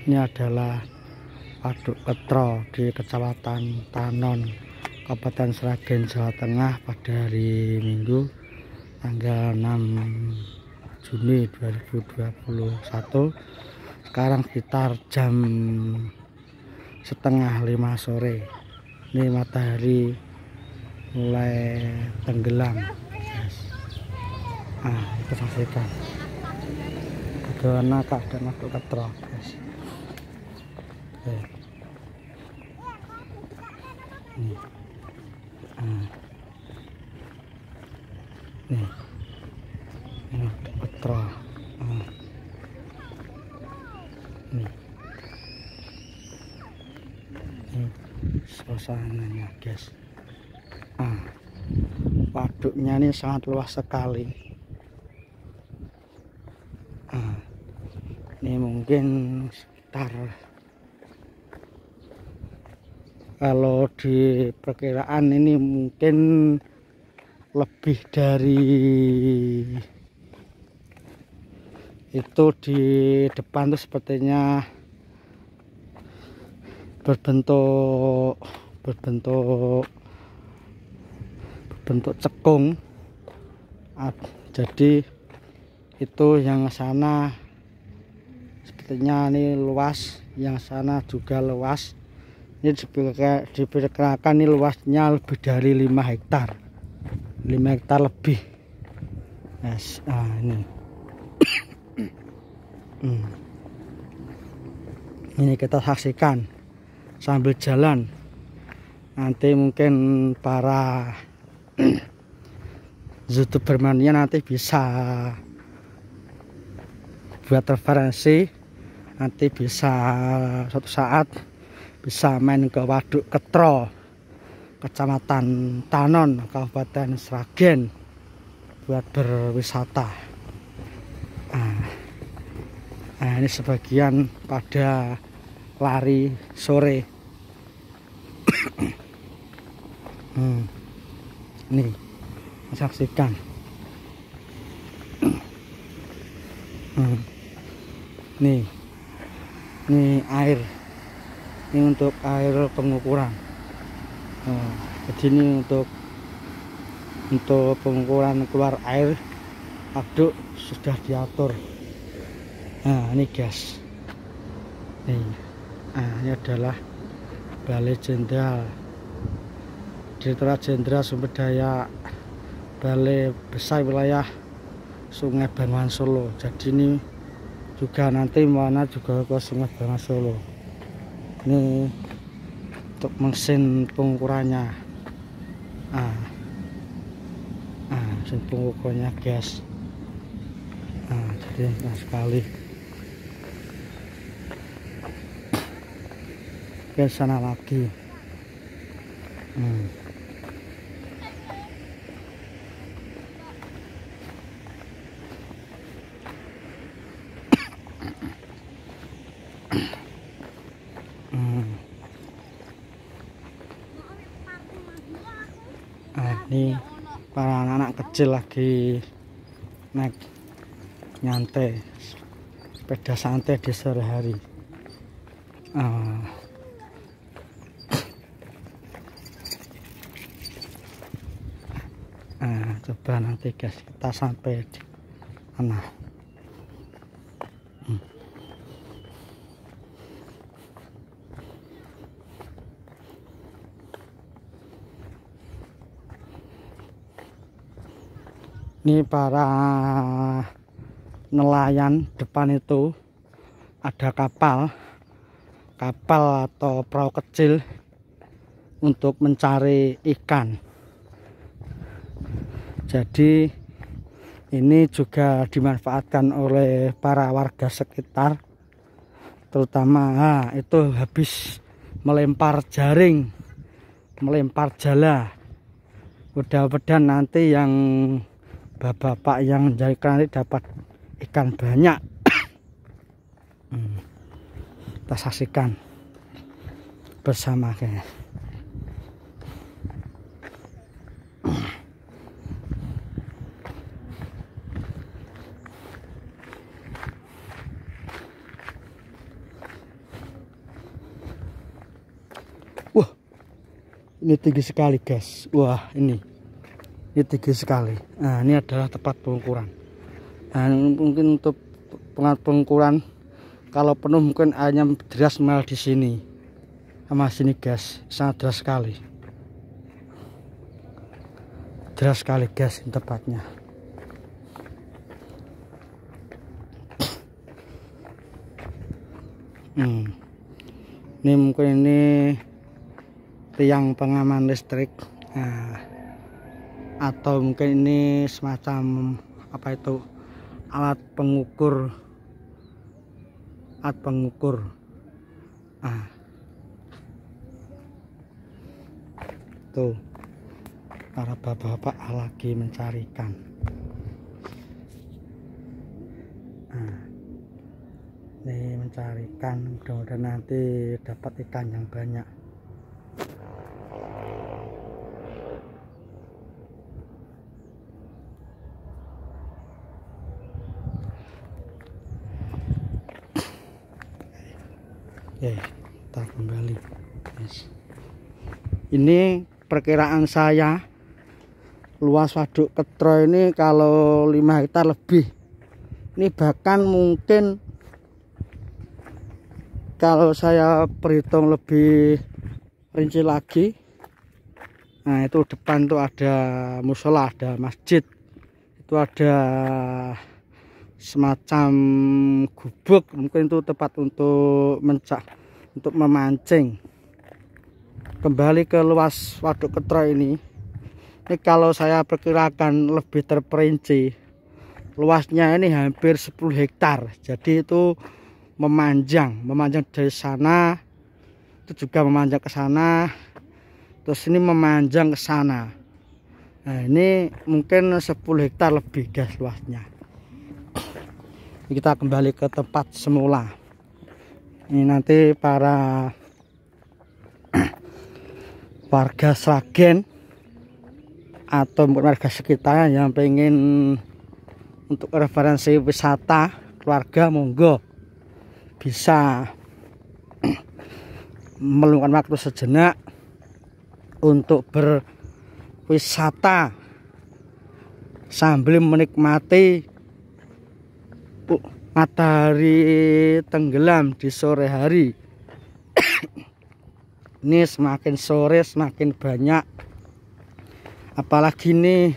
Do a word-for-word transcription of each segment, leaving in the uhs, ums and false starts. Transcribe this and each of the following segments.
Ini adalah Waduk Ketro di Kecamatan Tanon, Kabupaten Sragen, Jawa Tengah pada hari Minggu tanggal enam Juni dua ribu dua puluh satu. Sekarang sekitar jam setengah lima sore. Ini matahari mulai tenggelam, guys. Nah, kita saksikan bagaimana keadaan Waduk Ketro, guys. Oke. Nih. Nah. Nih. Ini Waduk Ketro. Nah. Nih. Ini suasananya, guys. Ah, waduknya ini sangat luas sekali. Ah, ini mungkin sekitar, kalau di perkiraan ini mungkin lebih dari itu. Di depan tuh sepertinya berbentuk berbentuk berbentuk cekung. Jadi itu yang sana sepertinya ini luas, yang sana juga luas. Ini diperkirakan ini luasnya lebih dari lima hektar, lima hektar lebih. Yes. Nah, ini hmm. Ini kita saksikan sambil jalan. Nanti mungkin para YouTuber mania nanti bisa buat referensi, nanti bisa suatu saat bisa main ke Waduk Ketro, Kecamatan Tanon, Kabupaten Sragen, buat berwisata. Nah, nah ini sebagian pada lari sore. hmm. Nih, saksikan. hmm. Nih, nih air. Ini untuk air pengukuran. Nah, jadi ini untuk untuk pengukuran keluar air waduk sudah diatur. Nah, ini gas. Nih, nah, ini adalah Balai Jenderal, Direktorat Jenderal Sumber Daya Balai Besar Wilayah Sungai Bengawan Solo. Jadi ini juga nanti mana juga ke Sungai Bengawan Solo. Ini untuk mesin pengukurannya. Ah, ah, mesin pengukurannya gas. Ah, jadi enak sekali. Ke sana lagi. Hmm. Nah, ini para anak-anak kecil lagi naik nyantai, sepeda santai di sore hari. Ah. Nah, coba nanti guys kita sampai di mana. hmm. Ini para nelayan depan itu ada kapal kapal atau perahu kecil untuk mencari ikan. Jadi ini juga dimanfaatkan oleh para warga sekitar, terutama nah, itu habis melempar jaring, melempar jala. Mudah-mudahan nanti yang bapak-bapak yang mencari ikan nanti dapat ikan banyak. hmm. Kita saksikan bersama, guys. Ini tinggi sekali guys. Wah ini ini tinggi sekali. Nah ini adalah tempat pengukuran. Nah mungkin untuk pengukuran kalau penuh mungkin hanya deras mal di sini sama sini guys, sangat deras sekali. Deras sekali guys ini tempatnya. Hmm. Ini mungkin ini tiang pengaman listrik, nah, atau mungkin ini semacam apa itu alat pengukur, alat pengukur. Nah, tuh para bapak-bapak lagi mencari ikan. Nah, ini mencari ikan, mudah-mudahan nanti dapat ikan yang banyak. Oke, kita kembali. Yes. Ini perkiraan saya luas waduk Ketro ini kalau lima hektar lebih. Ini bahkan mungkin kalau saya perhitung lebih rinci lagi. Nah, itu depan tuh ada musola, ada masjid. Itu ada semacam gubuk, mungkin itu tempat untuk mencak untuk memancing. Kembali ke luas waduk Ketro ini, ini kalau saya perkirakan lebih terperinci, luasnya ini hampir sepuluh hektar. Jadi itu memanjang, memanjang dari sana, itu juga memanjang ke sana, terus ini memanjang ke sana. Nah ini mungkin sepuluh hektar lebih guys luasnya. Kita kembali ke tempat semula. Ini nanti para warga Sragen atau warga sekitar yang pengen untuk referensi wisata keluarga, monggo bisa meluangkan waktu sejenak untuk berwisata sambil menikmati matahari tenggelam di sore hari. Ini semakin sore semakin banyak, apalagi ini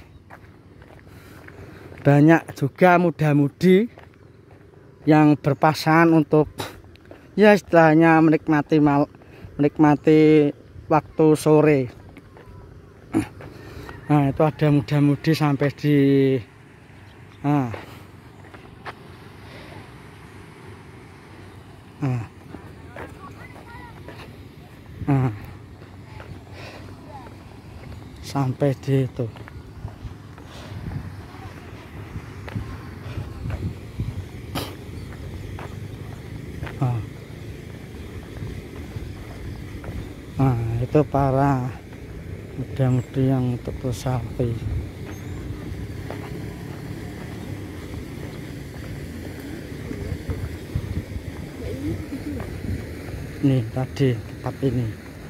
banyak juga muda-mudi yang berpasangan untuk ya istilahnya menikmati mal menikmati waktu sore. Nah itu ada muda-mudi sampai di nah, Nah. Nah. Sampai di itu. Nah. Nah, itu para muda-mudi yang untuk selfie. Nih tadi tempat ini,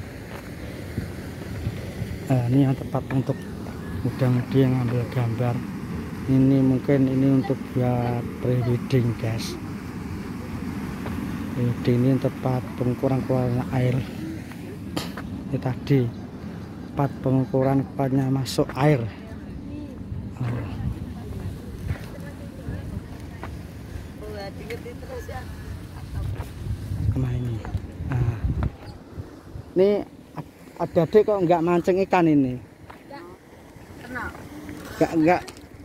nah, ini yang tepat untuk muda-mudi yang ambil gambar. Ini mungkin ini untuk buat pre-wedding guys. Pre-wedding ini tempat pengukuran keluarnya air. Ini tadi tempat pengukuran keluarnya masuk air. Oh. Kemana ini? Nah, ini ada adik kok nggak mancing ikan ini? Nggak nggak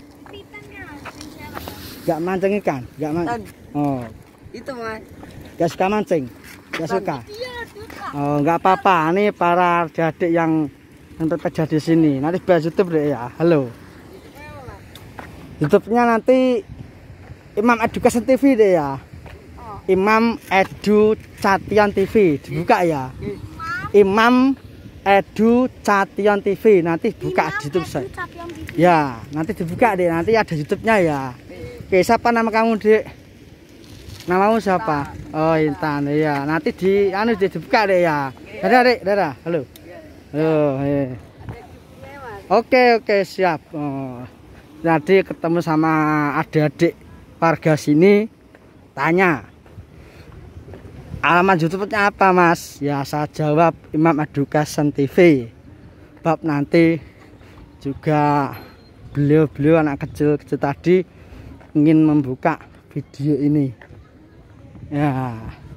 nggak mancing ikan, nggak man. Oh, itu mas. Nggak suka mancing, nggak suka. Oh, nggak apa-apa. Ini para adik yang yang bekerja di sini. Nanti bahas YouTube deh ya. Halo. YouTube-nya nanti Imam Education T V deh ya. Imam Edu Cation T V dibuka ya. Imam Edu Cation T V nanti buka di YouTube saya. Ya, nanti dibuka deh. Nanti ada YouTube-nya ya. Oke, siapa nama kamu, Dek? Namamu siapa? Oh, Intan. Ya, nanti di anu dibuka deh ya. Dadah, Dek. Dadah. Halo. Ayo, eh. Oke oke siap. Oh. Nanti ketemu sama adik-adik warga sini, tanya alamat YouTube-nya apa Mas? Ya saya jawab Imam Education T V. Bab nanti juga beliau-beliau anak kecil-kecil tadi ingin membuka video ini. Ya.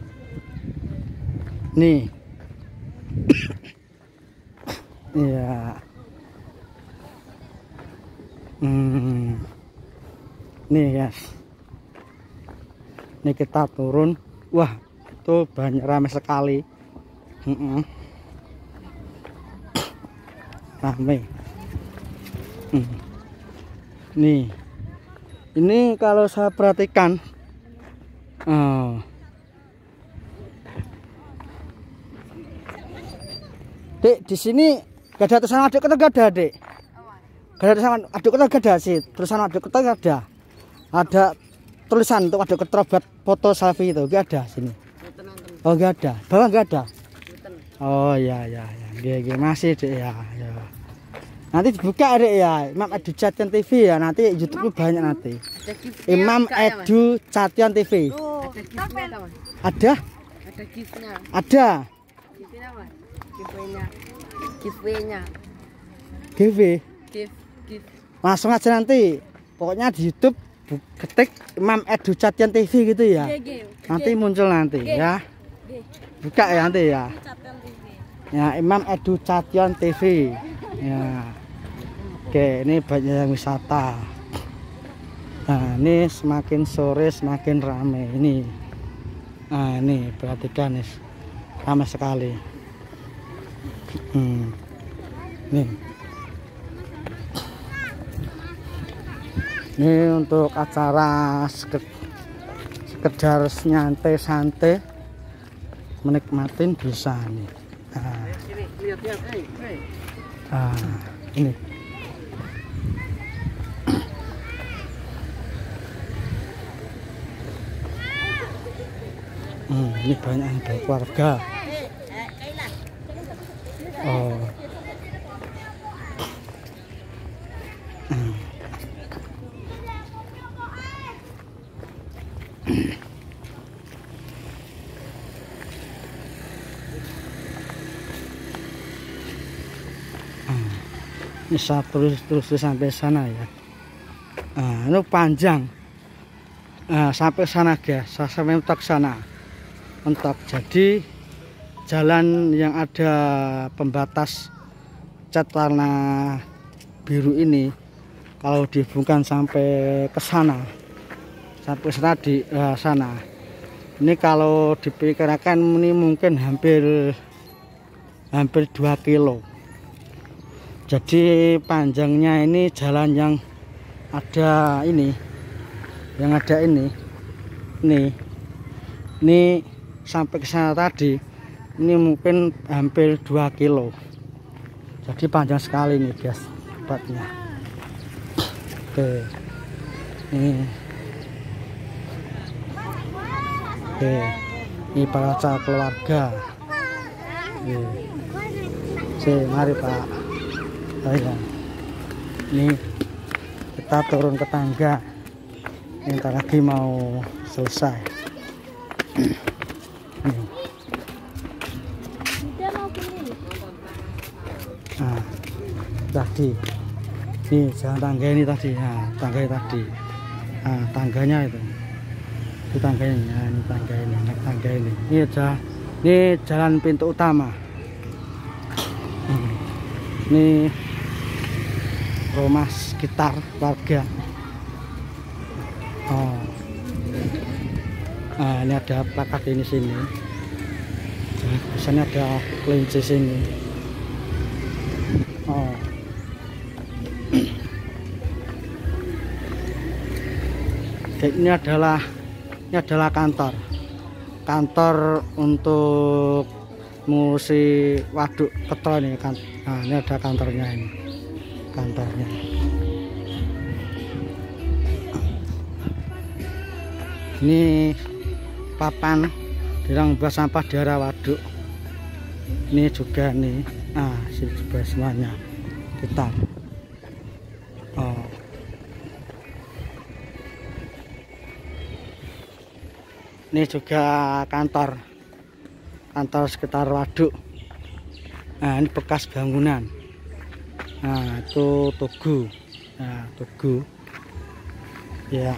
Nih. Iya. Hmm. Nih guys. Ini kita turun. Wah, itu banyak ramai sekali. Hmm. Ramai. Hmm. Nih. Ini kalau saya perhatikan, oh. Dek, di sini gak ada tulisan aduk kota, gak ada, Dek. Gak ada tulisan aduk kota, gak ada sih. Tulisan aduk kota gak ada. Ada tulisan untuk aduk kota buat foto selfie itu, gak ada sini. Oh, gak ada. Bawah gak ada. Oh ya ya ya. Gak masih, Dek ya. Ya. Nanti dibuka, Dek ya. Imam Education T V ya. Nanti YouTube banyak nanti. Imam Education T V. Ada? Ada gift-nya. Ada. Gift-nya apa? Giveaway-nya. Giveaway-nya. Gift. Gift, gift. Langsung aja nanti. Pokoknya di YouTube ketik Imam Education T V gitu ya. Nanti muncul nanti ya. Buka ya nanti ya. Ya, Imam Education T V. Ya. Oke, ini banyak yang wisata. Nah, ini semakin sore semakin ramai ini. Nah, ini perhatikan nih. Ramai sekali. Hmm. Nih. Ini untuk acara sekedar nyantai-santai, menikmatin bisa nih. Nah. Nah, ini. Hmm, ini banyak yang berkeluarga. Oh. Hmm. Bisa terus-terus sampai sana ya. Nah, ini panjang. Nah, sampai sana guys, sampai mentok sana. Mentok. Jadi jalan yang ada pembatas cat warna biru ini kalau dihubungkan sampai ke sana, sampai sana di uh, sana. Ini kalau diperkirakan ini mungkin hampir hampir dua kilo. Jadi panjangnya ini jalan yang ada ini, yang ada ini, ini, ini sampai ke sana tadi, ini mungkin hampir dua kilo. Jadi panjang sekali nih guys, tempatnya. Oke, ini, oke, ini para keluarga. Oke, mari Pak. Saya ini kita turun ke tangga, bentar lagi mau selesai. Nah, tadi ini jalan tangga ini tadi, nah, tangga ini tadi, nah, tangganya itu, itu tangga ini, nah, ini tangga ini, nah, tangga ini, ini jalan, ini jalan pintu utama. Ini rumah sekitar warga. Oh. Nah, ini ada plakat ini sini. Di sana ada kelinci sini. Oh. Oke, ini adalah ini adalah kantor. Kantor untuk ngurusi waduk Ketro ini kan. Nah, ini ada kantornya ini. Kantornya. Ini papan dirang buat sampah daerah waduk. Ini juga nih Nah, sini juga semuanya kita. Oh. Ini juga kantor, kantor sekitar waduk. Nah, ini bekas bangunan. Nah, itu tugu. Nah, tugu. Ya.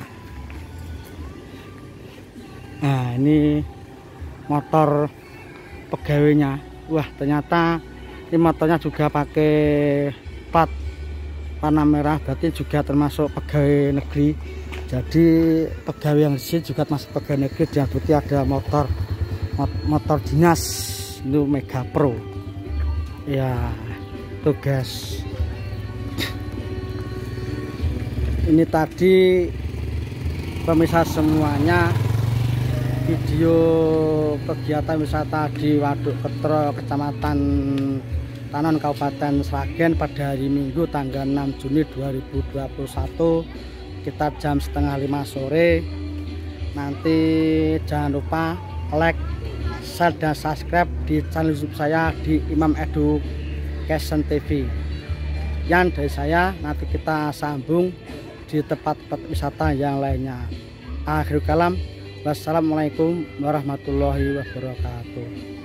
Nah, ini motor pegawainya. Wah, ternyata ini motornya juga pakai plat warna merah, berarti juga termasuk pegawai negeri. Jadi pegawai yang di sini juga masuk pegawai negeri, dia berarti ada motor motor dinas itu Mega Pro. Ya, tugas. Ini tadi pemirsa semuanya video kegiatan wisata di Waduk Ketro, Kecamatan Tanon, Kabupaten Sragen pada hari Minggu tanggal enam Juni dua ribu dua puluh satu sekitar jam setengah lima sore. Nanti jangan lupa like, share dan subscribe di channel YouTube saya di Imam Education T V. Yang dari saya, nanti kita sambung di tempat-tempat wisata yang lainnya. Akhirul kalam, wassalamualaikum warahmatullahi wabarakatuh.